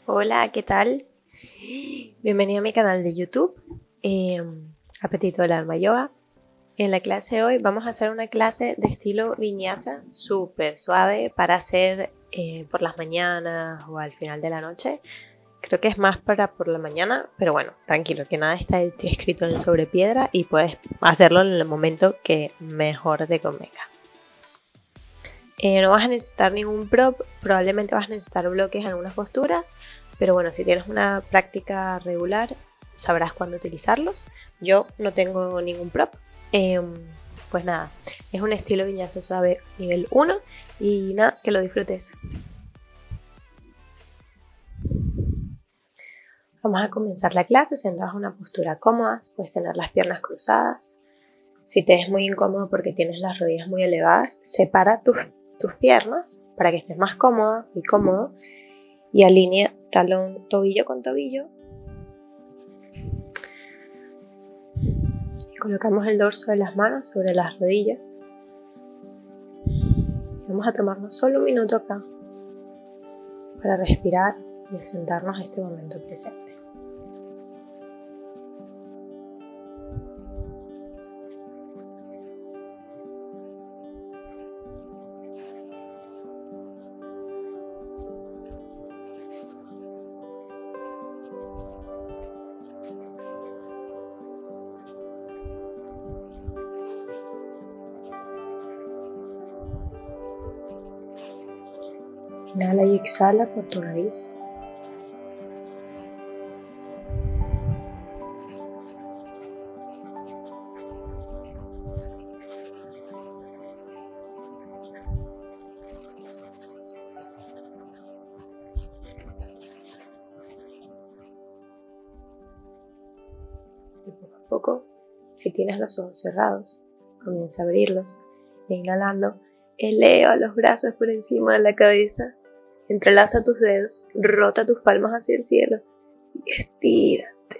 Hola, ¿qué tal? Bienvenido a mi canal de YouTube, Apetito del Alma Yoga. En la clase de hoy vamos a hacer una clase de estilo vinyasa súper suave para hacer por las mañanas o al final de la noche. Creo que es más para por la mañana, pero bueno, tranquilo, que nada está escrito sobre piedra y puedes hacerlo en el momento que mejor te convenga. No vas a necesitar ningún prop, probablemente vas a necesitar bloques en algunas posturas, pero bueno, si tienes una práctica regular sabrás cuándo utilizarlos. Yo no tengo ningún prop, pues nada, es un estilo vinyasa suave nivel 1 y nada, que lo disfrutes. Vamos a comenzar la clase sentados en una postura cómoda, puedes tener las piernas cruzadas. Si te es muy incómodo porque tienes las rodillas muy elevadas, separa tus piernas para que estés más cómoda y cómodo y alinea talón tobillo con tobillo. Y colocamos el dorso de las manos sobre las rodillas. Vamos a tomarnos solo un minuto acá para respirar y sentarnos a este momento presente. Inhala y exhala por tu nariz. Y poco a poco, si tienes los ojos cerrados, comienza a abrirlos e inhalando, eleva los brazos por encima de la cabeza. Entrelaza tus dedos, rota tus palmas hacia el cielo y estírate.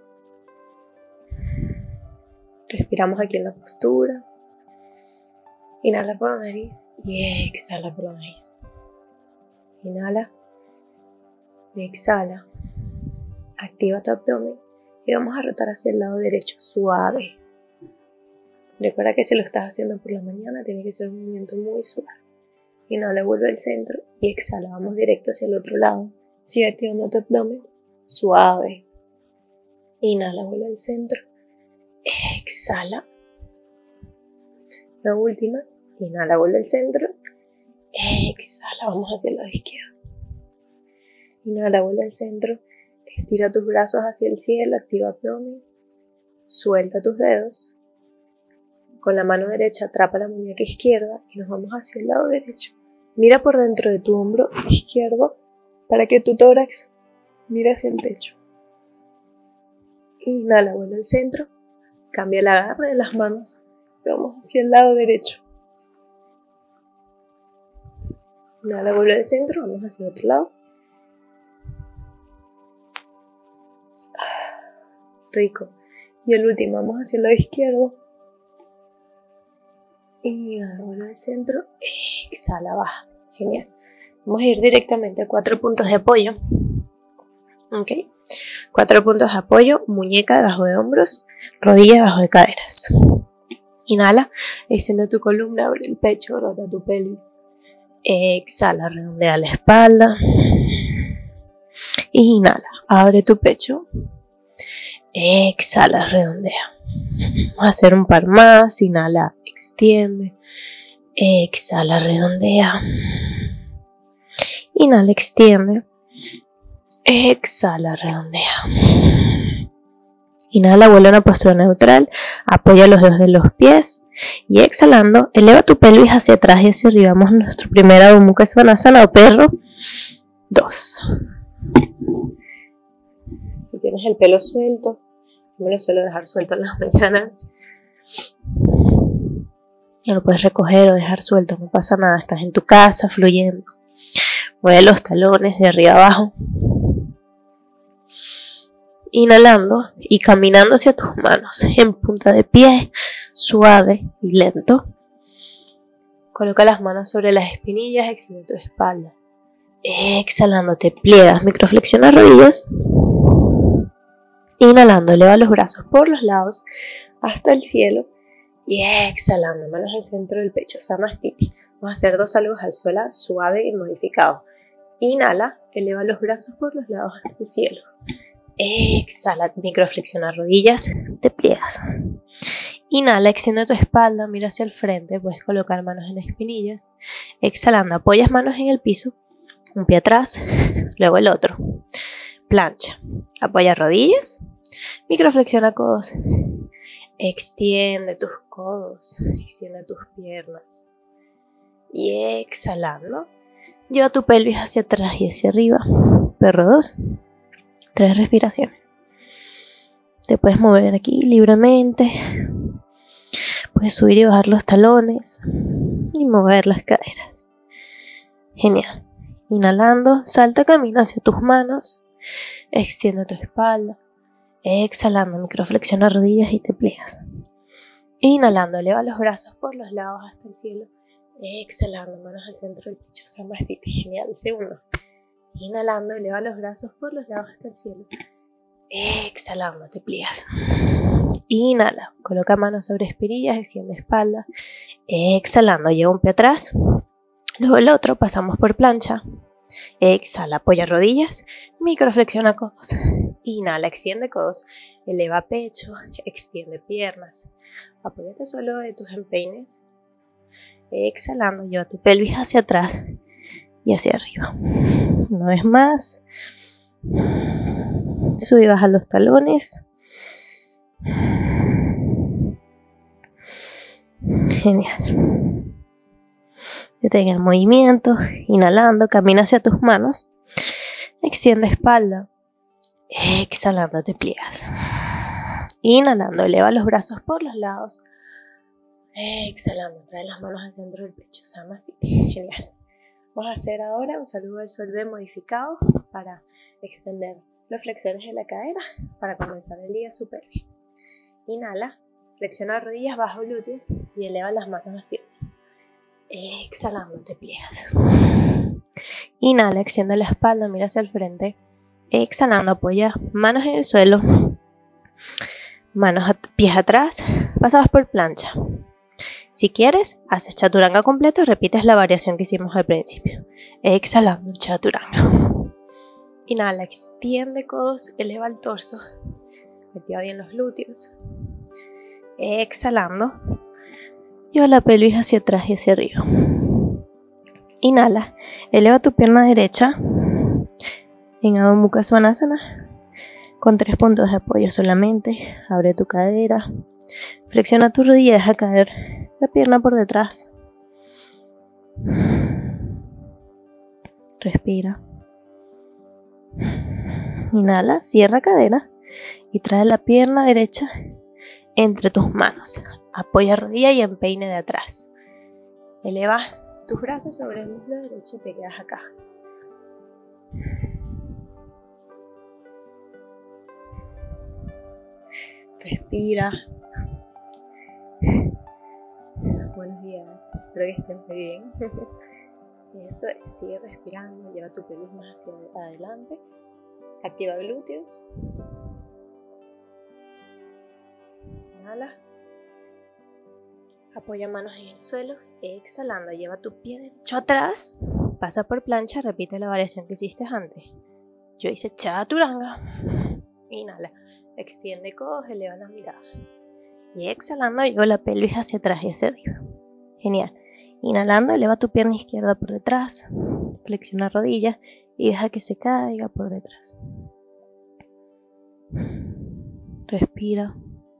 Respiramos aquí en la postura. Inhala por la nariz y exhala por la nariz. Inhala y exhala. Activa tu abdomen y vamos a rotar hacia el lado derecho suave. Recuerda que si lo estás haciendo por la mañana tiene que ser un movimiento muy suave. Inhala, vuelve al centro y exhala. Vamos directo hacia el otro lado. Sigue activando tu abdomen. Suave. Inhala, vuelve al centro. Exhala. La última. Inhala, vuelve al centro. Exhala. Vamos hacia el lado izquierdo. Inhala, vuelve al centro. Estira tus brazos hacia el cielo. Activa abdomen. Suelta tus dedos. Con la mano derecha atrapa la muñeca izquierda y nos vamos hacia el lado derecho. Mira por dentro de tu hombro izquierdo para que tu tórax mire hacia el techo. Inhala, vuelve al centro. Cambia el agarre de las manos y vamos hacia el lado derecho. Inhala, vuelve al centro. Vamos hacia el otro lado. Rico. Y el último, vamos hacia el lado izquierdo. Inhala, vuelve al centro, exhala, baja. Genial. Vamos a ir directamente a 4 puntos de apoyo. Ok. 4 puntos de apoyo, muñeca debajo de hombros, rodilla debajo de caderas. Inhala, extiende tu columna, abre el pecho, rota tu pelvis. Exhala, redondea la espalda. Inhala, abre tu pecho. Exhala, redondea. Vamos a hacer un par más. Inhala, extiende. Exhala, redondea. Inhala, extiende. Exhala, redondea. Inhala, vuelve a una postura neutral. Apoya los dedos de los pies. Y exhalando, eleva tu pelvis hacia atrás y hacia arriba. Vamos a nuestro primer Adho Mukha Svanasana o perro 2. Si tienes el pelo suelto, yo me lo suelo dejar suelto en las mañanas. Ya lo puedes recoger o dejar suelto, no pasa nada, estás en tu casa fluyendo. Mueve los talones de arriba abajo. Inhalando y caminando hacia tus manos en punta de pie, suave y lento. Coloca las manos sobre las espinillas, extiende tu espalda. Exhalando, te pliegas, microflexiona rodillas. Inhalando, eleva los brazos por los lados hasta el cielo. Y exhalando, manos al centro del pecho, Samastiti. Vamos a hacer 2 saludos al suelo, suave y modificado. Inhala, eleva los brazos por los lados hasta el cielo. Exhala, microflexiona rodillas, te pliegas. Inhala, extiende tu espalda, mira hacia el frente, puedes colocar manos en las espinillas. Exhalando, apoyas manos en el piso, un pie atrás, luego el otro. Plancha, apoya rodillas, microflexiona codos. Extiende tus codos, extiende tus piernas. Y exhalando, lleva tu pelvis hacia atrás y hacia arriba. Perro 2, 3 respiraciones. Te puedes mover aquí libremente. Puedes subir y bajar los talones y mover las caderas. Genial. Inhalando, salta, camina hacia tus manos. Extiende tu espalda. Exhalando, microflexiona rodillas y te pliegas. Inhalando, eleva los brazos por los lados hasta el cielo. Exhalando, manos al centro del pecho, Samastiti. Genial. Segundo. Inhalando, eleva los brazos por los lados hasta el cielo. Exhalando, te pliegas. Inhala, coloca manos sobre espinillas, extiende espalda. Exhalando, lleva un pie atrás. Luego el otro, pasamos por plancha. Exhala, apoya rodillas, microflexiona codos. Inhala, extiende codos, eleva pecho, extiende piernas. Apóyate solo de tus empeines. Exhalando, lleva tu pelvis hacia atrás y hacia arriba. Una vez más. Sube y baja los talones. Genial. Detén el movimiento. Inhalando, camina hacia tus manos. Extiende espalda. Exhalando, te pliegas. Inhalando, eleva los brazos por los lados. Exhalando, trae las manos al centro del pecho. Samastiti. Genial. Vamos a hacer ahora un saludo al sol modificado para extender las flexiones de la cadera para comenzar el día súper bien. Inhala, flexiona rodillas bajo glúteos y eleva las manos hacia encima. Exhalando, te pliegas. Inhala, extiende la espalda, mira hacia el frente. Exhalando, apoya manos en el suelo. Pies atrás, pasados por plancha. Si quieres, haces chaturanga completo y repites la variación que hicimos al principio. Exhalando, chaturanga. Inhala, extiende codos, eleva el torso. Metía bien los glúteos. Exhalando, lleva la pelvis hacia atrás y hacia arriba. Inhala, eleva tu pierna derecha en Adho Mukha Svanasana con 3 puntos de apoyo solamente. Abre tu cadera, flexiona tu rodilla, deja caer la pierna por detrás. Respira. Inhala, cierra cadera y trae la pierna derecha entre tus manos. Apoya rodilla y empeine de atrás. Eleva tus brazos sobre el muslo derecho y te quedas acá. Respira. Buenos días, espero que estén muy bien. Eso es, sigue respirando, lleva tu pelvis más hacia adelante. Activa glúteos. Inhala. Apoya manos en el suelo. Exhalando, lleva tu pie derecho atrás. Pasa por plancha, repite la variación que hiciste antes. Yo hice chaturanga. Inhala. Extiende codos, eleva la mirada. Y exhalando, lleva la pelvis hacia atrás y hacia arriba. Genial. Inhalando, eleva tu pierna izquierda por detrás. Flexiona rodillas y deja que se caiga por detrás. Respira.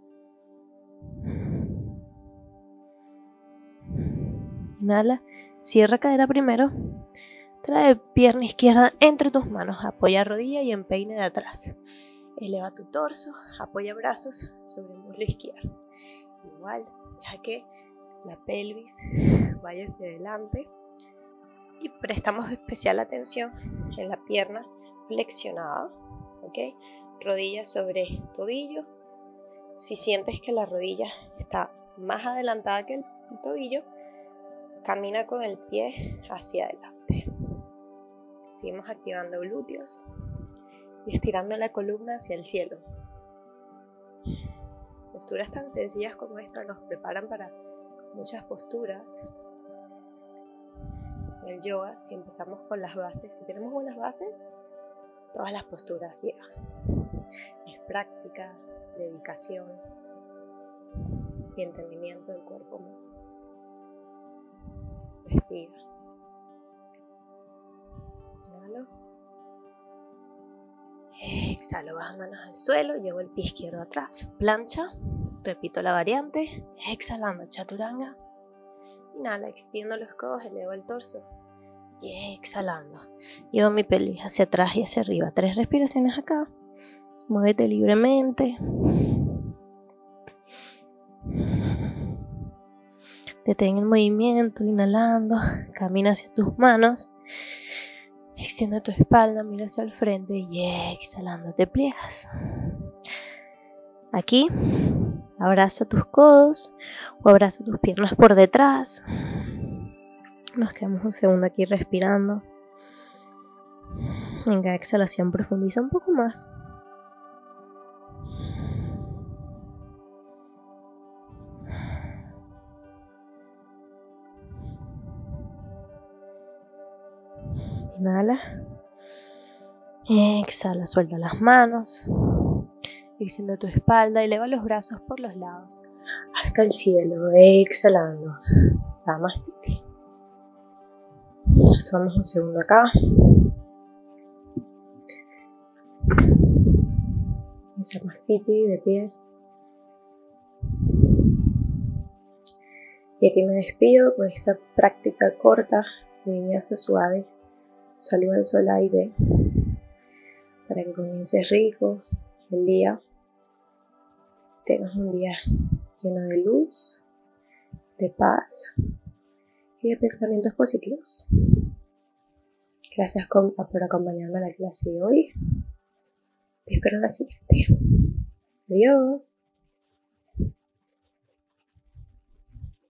Inhala, cierra cadera primero. Trae pierna izquierda entre tus manos. Apoya rodilla y empeine de atrás. Eleva tu torso, apoya brazos sobre el muslo izquierdo. Igual, deja que la pelvis vaya hacia adelante y prestamos especial atención en la pierna flexionada, ¿ok? Rodilla sobre tobillo. Si sientes que la rodilla está más adelantada que el tobillo, camina con el pie hacia adelante. Seguimos activando glúteos y estirando la columna hacia el cielo. Posturas tan sencillas como esta nos preparan para muchas posturas. En el yoga, si empezamos con las bases, si tenemos buenas bases, todas las posturas llegan. Es práctica, dedicación y entendimiento del cuerpo. Respira. Inhalo. Exhalo, bajo manos al suelo, llevo el pie izquierdo atrás, plancha, repito la variante, exhalando chaturanga, inhala, extiendo los codos, elevo el torso y exhalando, llevo mi pelvis hacia atrás y hacia arriba, 3 respiraciones acá, muévete libremente, detén el movimiento, inhalando, camina hacia tus manos, extiende tu espalda, mira hacia el frente y exhalando te pliegas. Aquí, abraza tus codos o abraza tus piernas por detrás. Nos quedamos un segundo aquí respirando. En cada exhalación profundiza un poco más. Inhala. Exhala, suelta las manos. Extiende tu espalda y eleva los brazos por los lados hasta el cielo. Exhalando. Samastiti. Nos tomamos un segundo acá. Samastiti de pie. Y aquí me despido con esta práctica corta de viñasa suave. Salud al sol aire. Para que comiences rico el día. Tengas un día lleno de luz, de paz y de pensamientos positivos. Gracias por acompañarme a la clase de hoy. Te espero en la siguiente. Adiós.